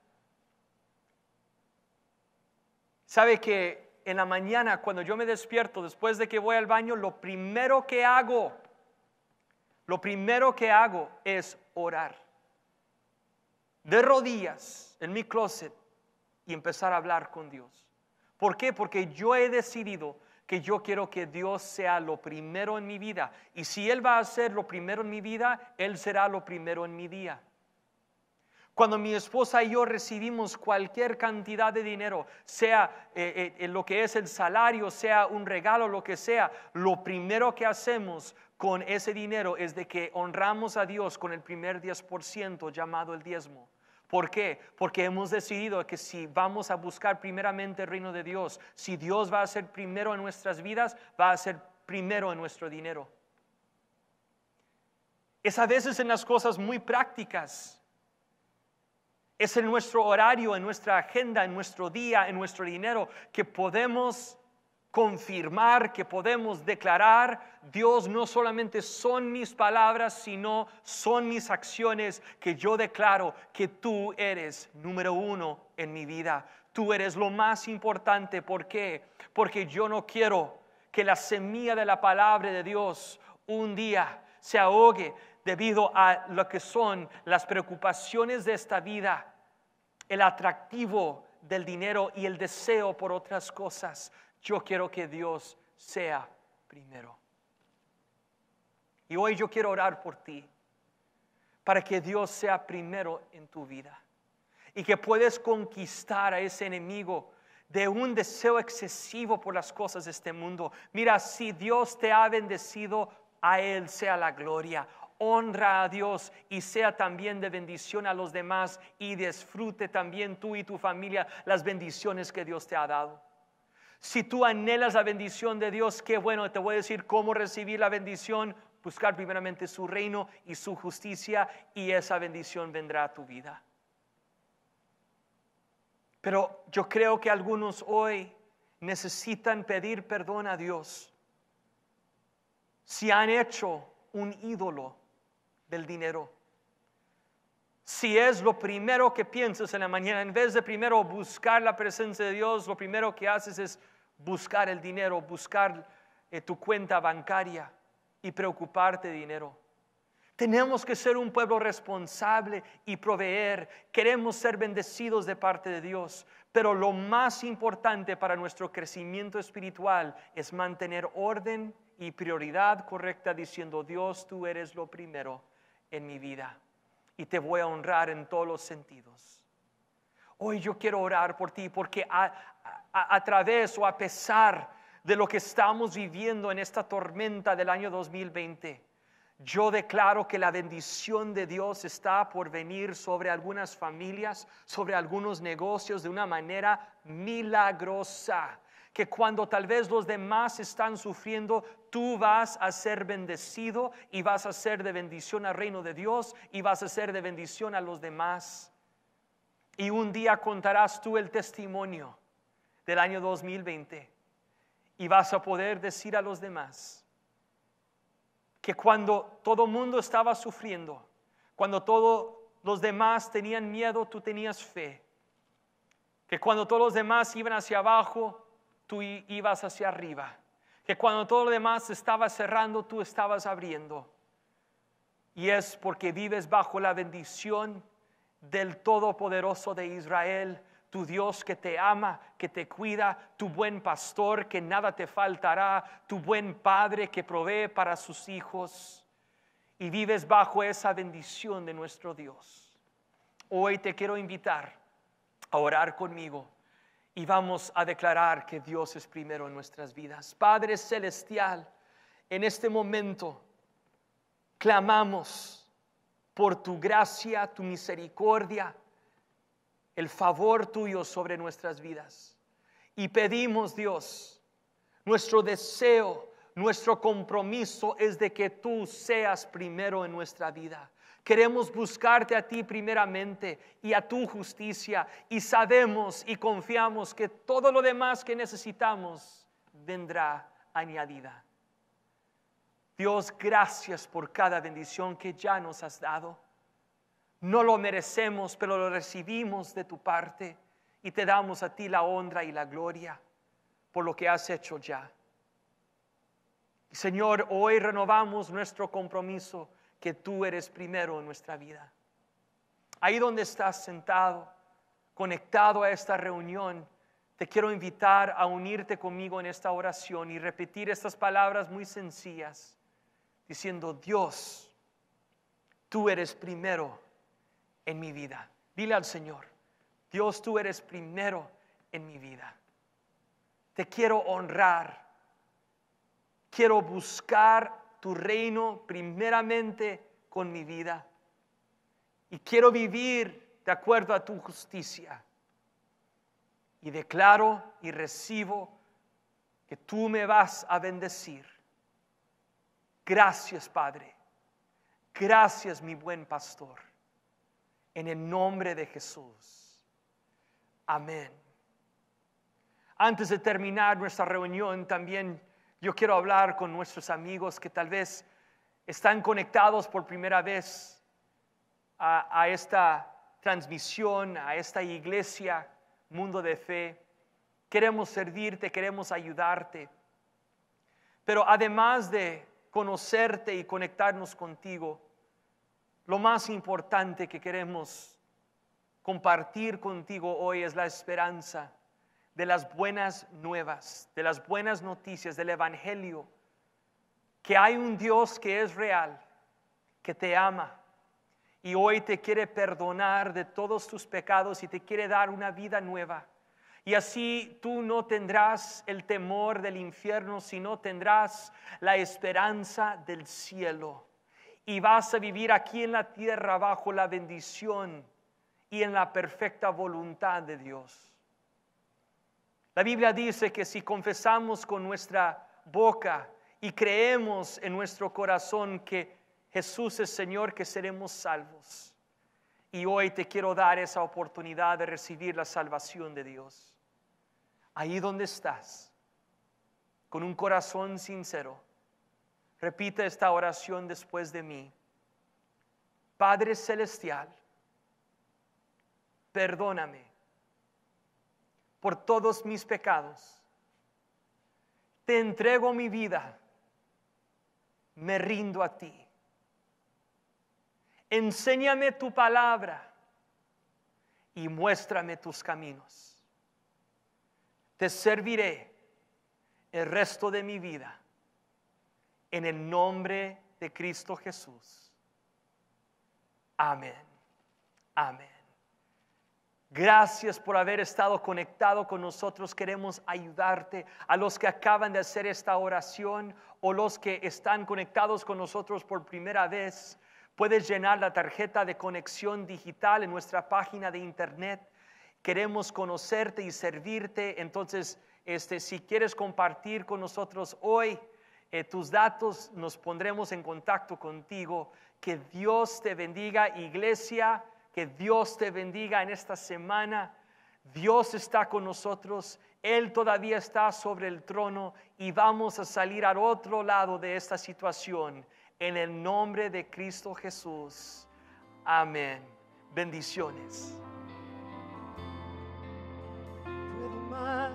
¿Sabe que en la mañana, cuando yo me despierto, después de que voy al baño, lo primero que hago, lo primero que hago es orar. De rodillas en mi closet y empezar a hablar con Dios. ¿Por qué? Porque yo he decidido que yo quiero que Dios sea lo primero en mi vida. Y si Él va a ser lo primero en mi vida, Él será lo primero en mi día. Cuando mi esposa y yo recibimos cualquier cantidad de dinero, sea eh, eh, lo que es el salario, sea un regalo, lo que sea, lo primero que hacemos con ese dinero es de que honramos a Dios con el primer diez por ciento llamado el diezmo. ¿Por qué? Porque hemos decidido que si vamos a buscar primeramente el reino de Dios, si Dios va a ser primero en nuestras vidas, va a ser primero en nuestro dinero. Es a veces en las cosas muy prácticas. Es en nuestro horario, en nuestra agenda, en nuestro día, en nuestro dinero, que podemos confirmar, que podemos declarar, Dios, no solamente son mis palabras, sino son mis acciones, que yo declaro que tú eres número uno en mi vida. Tú eres lo más importante. ¿Por qué? Porque yo no quiero que la semilla de la palabra de Dios un día se ahogue debido a lo que son las preocupaciones de esta vida, el atractivo del dinero y el deseo por otras cosas. Yo quiero que Dios sea primero. Y hoy yo quiero orar por ti, para que Dios sea primero en tu vida y que puedes conquistar a ese enemigo de un deseo excesivo por las cosas de este mundo. Mira, si Dios te ha bendecido, a Él sea la gloria. Honra a Dios y sea también de bendición a los demás y disfrute también tú y tu familia las bendiciones que Dios te ha dado. Si tú anhelas la bendición de Dios, qué bueno, te voy a decir cómo recibir la bendición. Buscar primeramente su reino y su justicia y esa bendición vendrá a tu vida. Pero yo creo que algunos hoy necesitan pedir perdón a Dios si han hecho un ídolo del dinero. Si es lo primero que piensas en la mañana, en vez de primero buscar la presencia de Dios, lo primero que haces es buscar el dinero, buscar eh, tu cuenta bancaria y preocuparte de dinero. Tenemos que ser un pueblo responsable y proveer. Queremos ser bendecidos de parte de Dios, pero lo más importante para nuestro crecimiento espiritual es mantener orden y prioridad correcta, diciendo: Dios, tú eres lo primero en mi vida y te voy a honrar en todos los sentidos. Hoy yo quiero orar por ti porque a, a, a través o a pesar de lo que estamos viviendo en esta tormenta del año dos mil veinte, yo declaro que la bendición de Dios está por venir sobre algunas familias, sobre algunos negocios de una manera milagrosa. Que cuando tal vez los demás están sufriendo, tú vas a ser bendecido y vas a ser de bendición al reino de Dios y vas a ser de bendición a los demás. Y un día contarás tú el testimonio del año dos mil veinte y vas a poder decir a los demás que cuando todo el mundo estaba sufriendo, cuando todos los demás tenían miedo, tú tenías fe. Que cuando todos los demás iban hacia abajo, tú ibas hacia arriba. Que cuando todo lo demás estaba cerrando, tú estabas abriendo. Y es porque vives bajo la bendición del Todopoderoso de Israel, tu Dios que te ama, que te cuida, tu buen pastor que nada te faltará, tu buen padre que provee para sus hijos. Y vives bajo esa bendición de nuestro Dios. Hoy te quiero invitar a orar conmigo. Y vamos a declarar que Dios es primero en nuestras vidas. Padre Celestial, en este momento clamamos por tu gracia, tu misericordia, el favor tuyo sobre nuestras vidas. Y pedimos, Dios, nuestro deseo, nuestro compromiso es de que tú seas primero en nuestra vida. Queremos buscarte a ti primeramente y a tu justicia, y sabemos y confiamos que todo lo demás que necesitamos vendrá añadida. Dios, gracias por cada bendición que ya nos has dado. No lo merecemos, pero lo recibimos de tu parte y te damos a ti la honra y la gloria por lo que has hecho ya. Señor, hoy renovamos nuestro compromiso que tú eres primero en nuestra vida. Ahí donde estás sentado, conectado a esta reunión, te quiero invitar a unirte conmigo en esta oración y repetir estas palabras muy sencillas, diciendo: Dios, tú eres primero en mi vida. Dile al Señor: Dios, tú eres primero en mi vida. Te quiero honrar. Quiero buscar tu reino primeramente con mi vida. Y quiero vivir de acuerdo a tu justicia. Y declaro y recibo que tú me vas a bendecir. Gracias, Padre. Gracias, mi buen pastor. En el nombre de Jesús. Amén. Antes de terminar nuestra reunión, también yo quiero hablar con nuestros amigos que tal vez están conectados por primera vez a, a esta transmisión, a esta iglesia, Mundo de Fe. Queremos servirte, queremos ayudarte. Pero además de conocerte y conectarnos contigo, lo más importante que queremos compartir contigo hoy es la esperanza de las buenas nuevas, de las buenas noticias, del Evangelio, que hay un Dios que es real, que te ama Y hoy te quiere perdonar de todos tus pecados y te quiere dar una vida nueva. Y así tú no tendrás el temor del infierno, sino tendrás la esperanza del cielo. Y vas a vivir aquí en la tierra bajo la bendición y en la perfecta voluntad de Dios. La Biblia dice que si confesamos con nuestra boca y creemos en nuestro corazón que Jesús es Señor, que seremos salvos. Y hoy te quiero dar esa oportunidad de recibir la salvación de Dios. Ahí donde estás, con un corazón sincero, repite esta oración después de mí. Padre Celestial, perdóname por todos mis pecados. Te entrego mi vida, me rindo a ti. Enséñame tu palabra y muéstrame tus caminos. Te serviré el resto de mi vida en el nombre de Cristo Jesús. Amén. Amén. Gracias por haber estado conectado con nosotros. Queremos ayudarte. A los que acaban de hacer esta oración o los que están conectados con nosotros por primera vez, puedes llenar la tarjeta de conexión digital en nuestra página de internet. Queremos conocerte y servirte. Entonces, este, si quieres compartir con nosotros hoy eh, tus datos, nos pondremos en contacto contigo. Que Dios te bendiga, iglesia. Que Dios te bendiga en esta semana. Dios está con nosotros. Él todavía está sobre el trono y vamos a salir al otro lado de esta situación. En el nombre de Cristo Jesús. Amén. Bendiciones. Puedo más,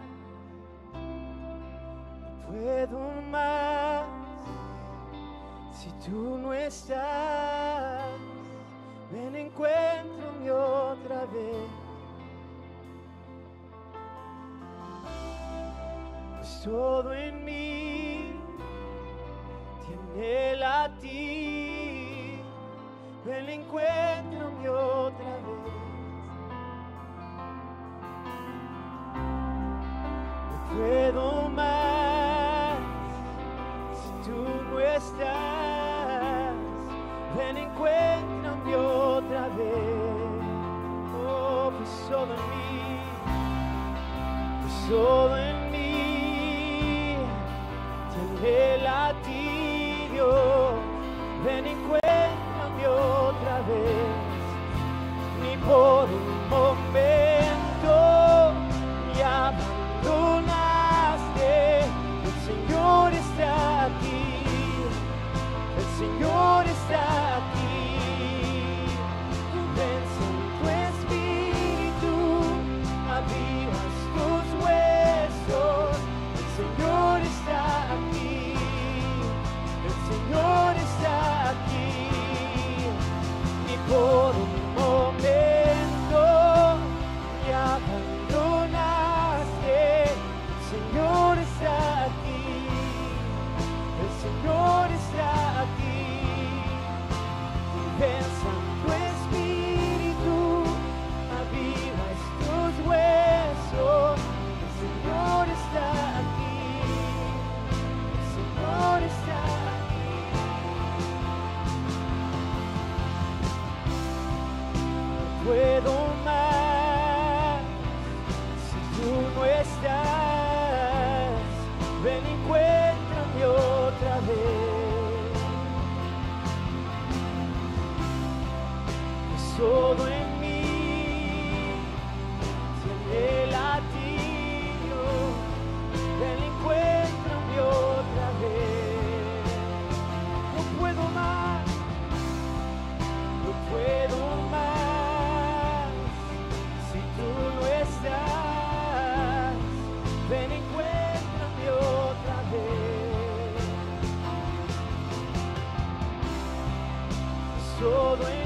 no puedo más. Si tú no estás, ven, encuéntrame otra vez. Pues todo en mí tiene latir. Ven, encuéntrame otra vez. No puedo más si tú no estás. Ven, encuéntrame otra vez. Oh, pues todo en mí, pues todo en mí tiene latido. Ven, encuéntrame otra vez. Ni por un momento me abandonaste. El Señor está aquí. El Señor está aquí. Ven, Santo Espíritu, avivas tus huesos. El Señor está aquí. El Señor está aquí. Ni por un momento me abandonaste. El Señor está aquí. El Señor está aquí. Ven, Santo Espíritu, aviva estos huesos. El Señor está aquí. El Señor está aquí. No puedo más si tú no estás. Ven, encuéntrame otra vez. Pues todo en mí tiene latido. Ven, encuéntrame otra vez. No puedo más, no puedo más si tú no estás. Ven, encuéntrame otra vez. Todo en